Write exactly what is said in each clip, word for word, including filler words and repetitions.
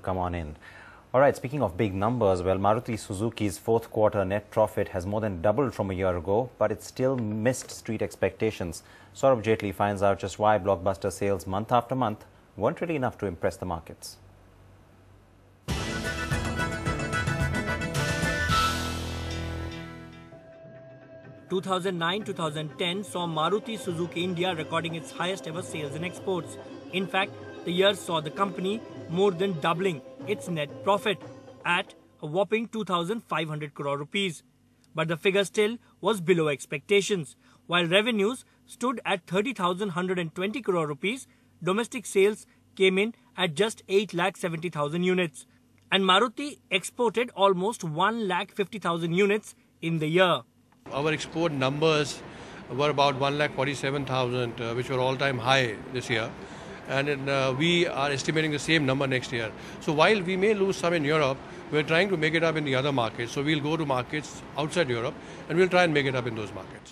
come on in. All right, speaking of big numbers, well, Maruti Suzuki's fourth quarter net profit has more than doubled from a year ago, but it still missed street expectations. Saurabh Jaitley finds out just why blockbuster sales month after month weren't really enough to impress the markets. two thousand nine to two thousand ten saw Maruti Suzuki India recording its highest ever sales in exports. In fact, the year saw the company more than doubling its net profit at a whopping two thousand five hundred crore rupees. But the figure still was below expectations. While revenues stood at thirty thousand one hundred twenty crore rupees, domestic sales came in at just eight lakh seventy thousand units. And Maruti exported almost one lakh fifty thousand units in the year. Our export numbers were about one lakh forty-seven thousand, uh, which were all-time high this year. And in, uh, we are estimating the same number next year. So while we may lose some in Europe, we're trying to make it up in the other markets. So we'll go to markets outside Europe and we'll try and make it up in those markets.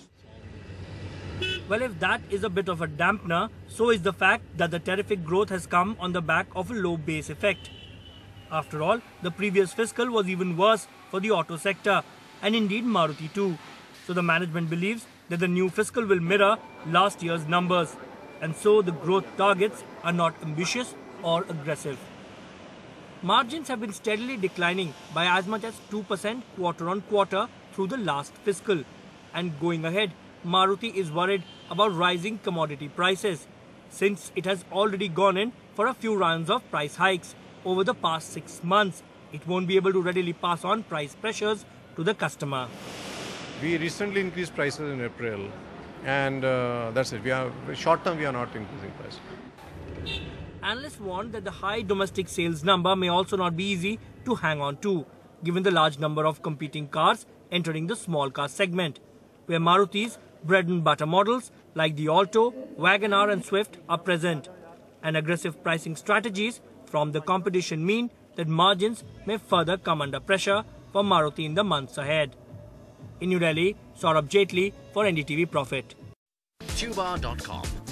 Well, if that is a bit of a dampener, so is the fact that the terrific growth has come on the back of a low base effect. After all, the previous fiscal was even worse for the auto sector, and indeed Maruti too. So the management believes that the new fiscal will mirror last year's numbers, and so the growth targets are not ambitious or aggressive. Margins have been steadily declining by as much as two percent quarter on quarter through the last fiscal. And going ahead, Maruti is worried about rising commodity prices, since it has already gone in for a few rounds of price hikes over the past six months. It won't be able to readily pass on price pressures to the customer. We recently increased prices in April, and uh, that's it. We are short term. We are not increasing prices. Analysts warn that the high domestic sales number may also not be easy to hang on to, given the large number of competing cars entering the small car segment, where Maruti's bread and butter models like the Alto, WagonR and Swift are present. And aggressive pricing strategies from the competition mean that margins may further come under pressure for Maruti in the months ahead. In New Delhi, Saurabh Jaitley for N D T V Profit. Tuba dot com